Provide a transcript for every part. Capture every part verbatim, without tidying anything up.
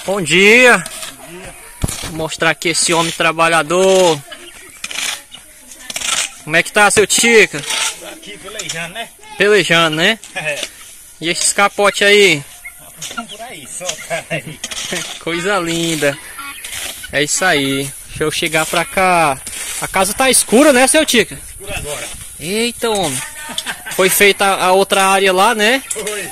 Bom dia. Bom dia. Vou mostrar aqui esse homem trabalhador. Como é que tá, seu Tica? Tô aqui pelejando, né? Pelejando, né? É. E esses capotes aí? Estão por aí, só cara aí. Coisa linda. É isso aí. Deixa eu chegar pra cá. A casa tá escura, né, seu Tica? Escura agora. Eita, homem. Foi feita a outra área lá, né? Foi.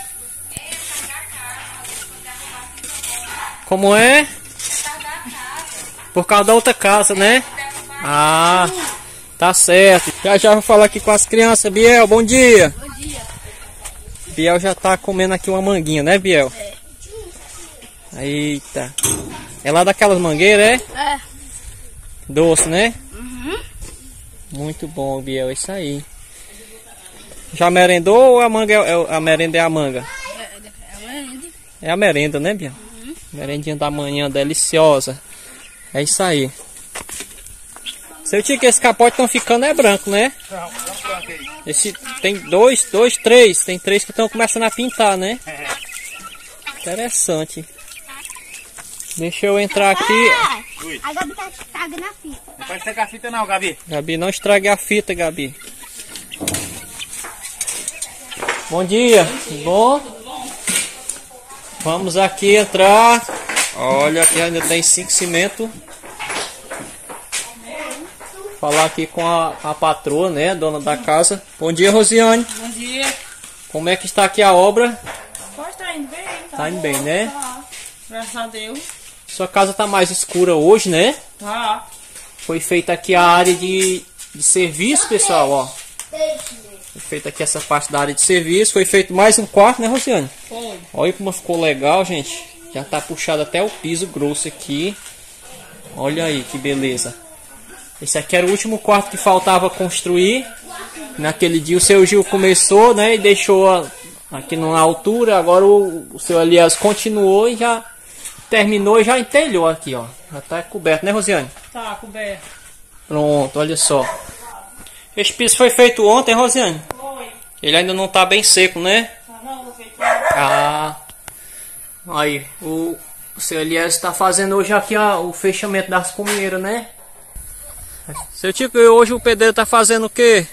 Como é? Por causa da outra casa, né? Ah, tá certo. Já já vou falar aqui com as crianças. Biel, bom dia. Bom dia. Biel já tá comendo aqui uma manguinha, né, Biel? É. Eita. É lá daquelas mangueiras, é? É. Doce, né? Uhum. Muito bom, Biel, é isso aí. Já merendou ou a manga é, é- a merenda é a manga? É, é uma merenda. É a merenda, né, Biel? Uhum. Merendinha da manhã, deliciosa. É isso aí. Seu tio, que esse capote estão ficando é branco, né? Não, dá um branco aí. Esse tem dois, dois, três. Tem três que estão começando a pintar, né? É. Interessante. Deixa eu entrar aqui. Ui. A Gabi tá estragando a fita. Não pode pegar a fita não, Gabi. Gabi, não estrague a fita, Gabi. Bom dia, tudo bom? Vamos aqui entrar. Olha, aqui ainda tem cinco cimento. Falar aqui com a, a patroa, né, dona da casa. Bom dia, Rosiane. Bom dia. Como é que está aqui a obra? Pode estar indo bem. Tá indo bem, né? Tá. Graças a Deus. Sua casa tá mais escura hoje, né? Tá. Foi feita aqui a área de, de serviço, pessoal, ó. Foi feita aqui essa parte da área de serviço. Foi feito mais um quarto, né, Rosiane? Foi. Olha como ficou legal, gente. Já tá puxado até o piso grosso aqui. Olha aí que beleza. Esse aqui era o último quarto que faltava construir. Naquele dia o seu Gil começou, né? E deixou a- aqui na altura. Agora o, o seu Elias continuou e já terminou e já entelhou aqui, ó. Já tá coberto, né, Rosiane? Tá coberto. Pronto, olha só. Esse piso foi feito ontem, Rosiane? Foi. Ele ainda não tá bem seco, né? Tá não, vou feito. Ah, aí, o, o seu Elias está fazendo hoje aqui ó, o fechamento das cominheiras, né? Seu Tico, e hoje o pedreiro tá fazendo o quê?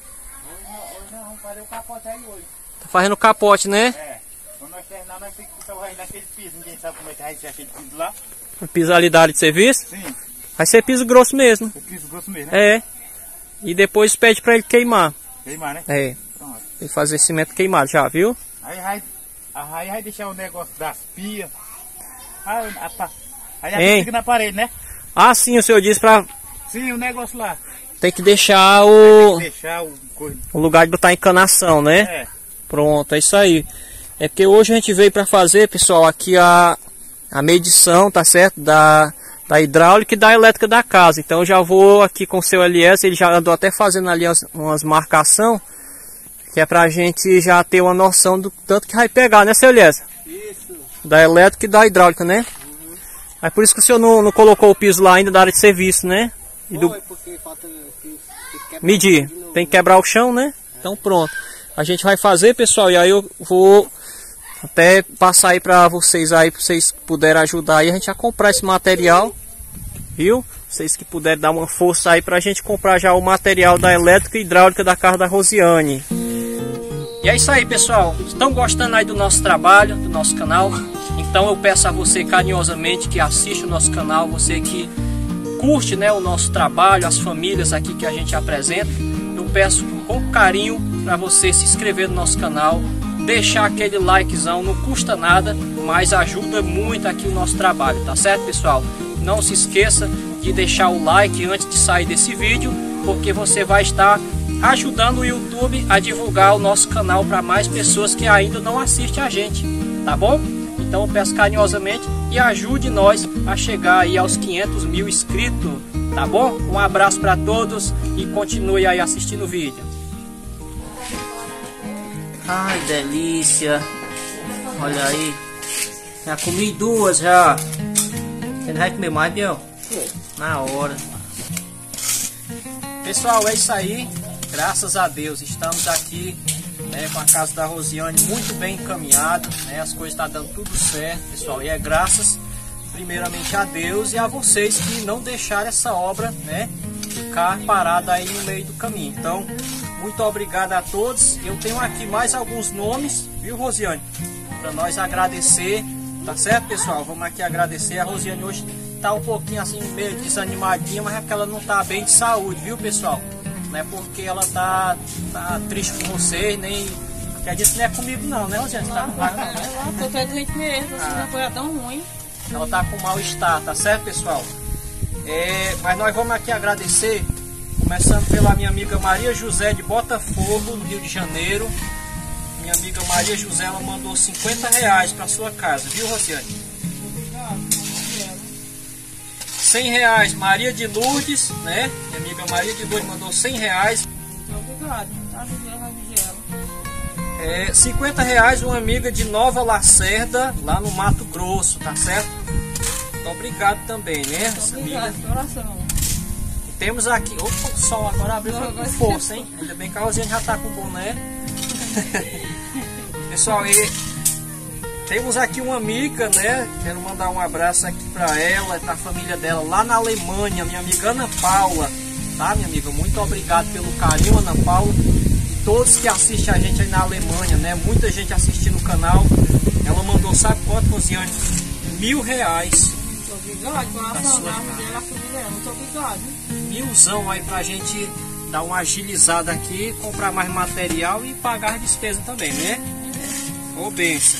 Hoje nós vamos fazer o capote aí hoje. Tá fazendo o capote, né? É. Quando nós terminar, nós temos que botar naquele piso. Ninguém sabe como é que vai ser aquele piso lá. O piso ali da área de serviço. Sim. Vai ser piso grosso mesmo. O piso grosso mesmo, né? É. E depois pede pra ele queimar. Queimar, né? É. Pronto. Ele fazer cimento queimado, já viu? Aí vai, aí vai deixar o negócio das pias. Aí, a, pa- aí a Hein? pia fica na parede, né? Ah, sim, o senhor disse pra... Sim, o negócio lá. Tem que deixar o, Deixar o coisa. o lugar de botar encanação, né? É. Pronto, é isso aí. É porque hoje a gente veio para fazer, pessoal, aqui a, a medição, tá certo? Da, da hidráulica e da elétrica da casa. Então eu já vou aqui com o seu L S, ele já andou até fazendo ali umas, umas marcação, que é pra gente já ter uma noção do tanto que vai pegar, né, seu L S? Isso. Da elétrica e da hidráulica, né? Uhum. Aí por isso que o senhor não, não colocou o piso lá ainda da área de serviço, né? E do, Porque falta que, que medir, tem que quebrar o chão, né? Então pronto. A gente vai fazer, pessoal, e aí eu vou até passar aí pra vocês aí, pra vocês puderem ajudar aí a gente a comprar esse material, viu? Vocês que puderem dar uma força aí pra gente comprar já o material da elétrica e hidráulica da casa da Rosiane. E é isso aí, pessoal. Estão gostando aí do nosso trabalho, do nosso canal? Então eu peço a você carinhosamente que assista o nosso canal, você que curte, né, o nosso trabalho, as famílias aqui que a gente apresenta. Eu peço com carinho para você se inscrever no nosso canal, deixar aquele likezão, não custa nada, mas ajuda muito aqui o nosso trabalho, tá certo, pessoal? Não se esqueça de deixar o like antes de sair desse vídeo, porque você vai estar ajudando o YouTube a divulgar o nosso canal para mais pessoas que ainda não assistem a gente, tá bom? Então eu peço carinhosamente e ajude nós a chegar aí aos quinhentos mil inscritos, tá bom? Um abraço para todos e continue aí assistindo o vídeo. Ai, delícia! Olha aí, já comi duas já. Você não vai comer mais, Biel? Na hora. Pessoal, é isso aí. Graças a Deus, estamos aqui, né, com a casa da Rosiane muito bem encaminhada, né, as coisas estão dando tudo certo, pessoal, e é graças primeiramente a Deus e a vocês que não deixaram essa obra, né, ficar parada aí no meio do caminho. Então, muito obrigado a todos. Eu tenho aqui mais alguns nomes, viu, Rosiane? Para nós agradecer, tá certo, pessoal? Vamos aqui agradecer. A Rosiane hoje tá um pouquinho assim, meio desanimadinha, mas é porque ela não tá bem de saúde, viu, pessoal? Não é porque ela tá, tá triste com vocês, nem... Quer dizer que não é comigo não, né, Rosiane? Tá com raiva, né? Eu tô doente mesmo, assim, não foi tão ruim. Ela tá com mal-estar, tá certo, pessoal? É, mas nós vamos aqui agradecer, começando pela minha amiga Maria José de Botafogo, no Rio de Janeiro. Minha amiga Maria José, ela mandou cinquenta reais para sua casa, viu, Rosiane? cem reais, Maria de Lourdes, né? Minha amiga Maria de Lourdes mandou cem reais. Obrigado, tá é, cinquenta reais, uma amiga de Nova Lacerda, lá no Mato Grosso, tá certo? Muito obrigado também, né? Essa obrigado, amiga. coração. E temos aqui, opa, o sol agora abriu com força, hein? Ainda bem que a Rosiane já tá com boné. Pessoal, e temos aqui uma amiga, né? Quero mandar um abraço aqui para ela, para a família dela lá na Alemanha, minha amiga Ana Paula, tá, minha amiga? Muito obrigado pelo carinho, Ana Paula, e todos que assistem a gente aí na Alemanha, né? Muita gente assistindo o canal. Ela mandou, sabe quanto, Rosiane? Mil reais. Muito obrigado, coração, da família, a família dela. Muito obrigado. Milzão aí pra gente dar uma agilizada aqui, comprar mais material e pagar a despesa também, né? Ô, benção.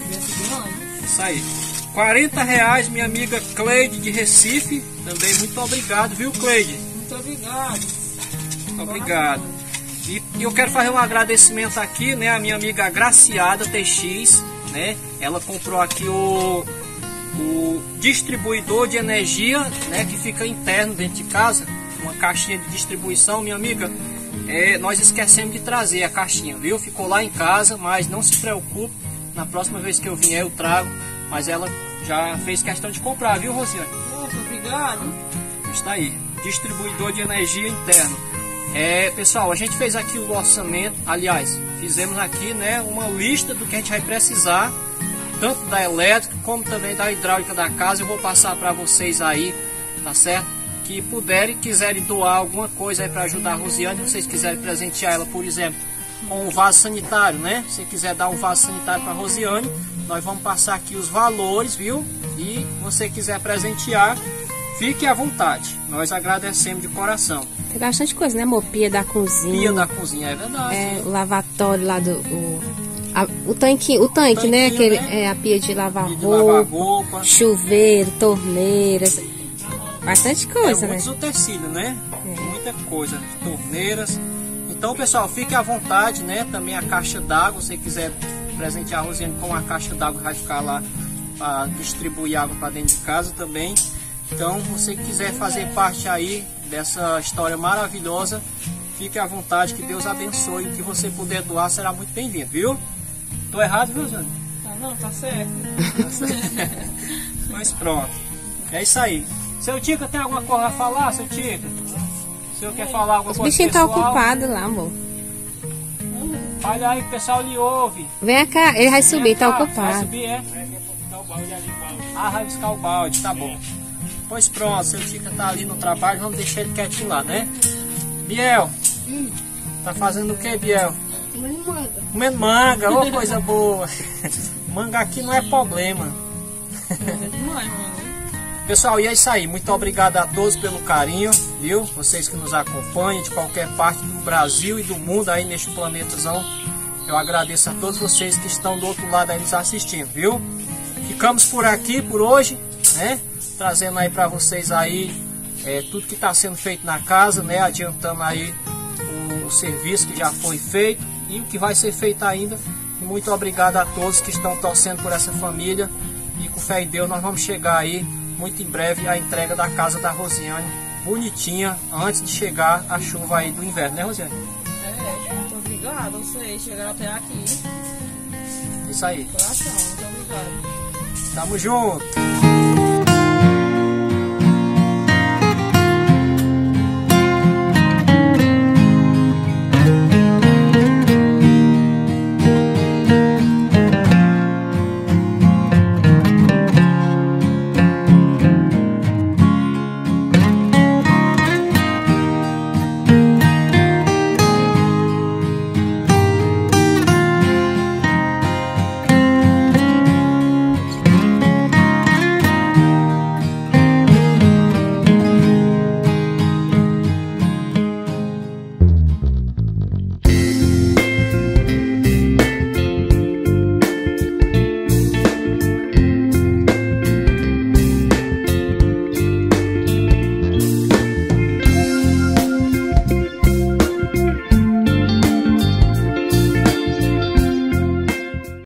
Isso aí. quarenta reais, minha amiga Cleide de Recife. Também muito obrigado, viu, Cleide? Muito obrigado. Muito obrigado. E, e eu quero fazer um agradecimento aqui, né? A minha amiga Graciada T X, né? Ela comprou aqui o, o distribuidor de energia, né? Que fica interno dentro de casa. Uma caixinha de distribuição, minha amiga. É, nós esquecemos de trazer a caixinha, viu? Ficou lá em casa, mas não se preocupe. Na próxima vez que eu vier eu trago, mas ela já fez questão de comprar, viu, Rosiane? Muito obrigado. Está aí, distribuidor de energia interno. É, pessoal, a gente fez aqui o orçamento, aliás, fizemos aqui, né, uma lista do que a gente vai precisar, tanto da elétrica como também da hidráulica da casa. Eu vou passar para vocês aí, tá certo? Que puderem, quiserem doar alguma coisa aí para ajudar a Rosiane, se vocês quiserem presentear ela, por exemplo, com um vaso sanitário, né? Se você quiser dar um vaso sanitário para Rosiane, nós vamos passar aqui os valores, viu? E você quiser presentear, fique à vontade. Nós agradecemos de coração. Tem bastante coisa, né, amor? Pia da cozinha. Pia da cozinha, é verdade. É, o lavatório lá do... O, a, o tanque, o tanque, né? Aquele, né? É, a pia de lavar, pia de roupa, lavar roupa, chuveiro, torneiras. Bastante coisa, é, né? Muitos utensílios, né? É. Muita coisa. Torneiras. Então, pessoal, fique à vontade, né? Também a caixa d'água, se você quiser presentear a Rosiane com a caixa d'água, vai ficar lá para distribuir água para dentro de casa também. Então, se você quiser fazer parte aí dessa história maravilhosa, fique à vontade, que Deus abençoe. O que você puder doar será muito bem-vindo, viu? Tô errado, viu, Rosiane? Tá, não, tá certo. Tá certo. Mas pronto. É isso aí. Seu Tica, tem alguma coisa a falar, seu Tica? O senhor quer falar alguma Os coisa bichinhos pessoal? estão ocupados lá, amor. Olha aí, o pessoal lhe ouve. Vem cá, ele vai subir, tá Vai ocupado. subir, é? Ah, vai buscar o balde, tá bom. Pois pronto, seu Tica tá ali no trabalho, vamos deixar ele quietinho lá, né? Biel, Hum. tá fazendo o que, Biel? Comendo manga. Comendo manga, ô coisa boa. Manga aqui não é problema. É demais, mano. Pessoal, e é isso aí. Muito obrigado a todos pelo carinho, viu? Vocês que nos acompanham de qualquer parte do Brasil e do mundo aí neste planetazão. Eu agradeço a todos vocês que estão do outro lado aí nos assistindo, viu? Ficamos por aqui por hoje, né? Trazendo aí para vocês aí é, tudo que está sendo feito na casa, né? Adiantando aí o, o serviço que já foi feito e o que vai ser feito ainda. E muito obrigado a todos que estão torcendo por essa família. E com fé em Deus nós vamos chegar aí muito em breve a entrega da casa da Rosiane, bonitinha, antes de chegar a chuva aí do inverno, né, Rosiane? É, muito obrigado a vocês chegaram até aqui. Isso aí. Coração, muito obrigado. Tamo junto.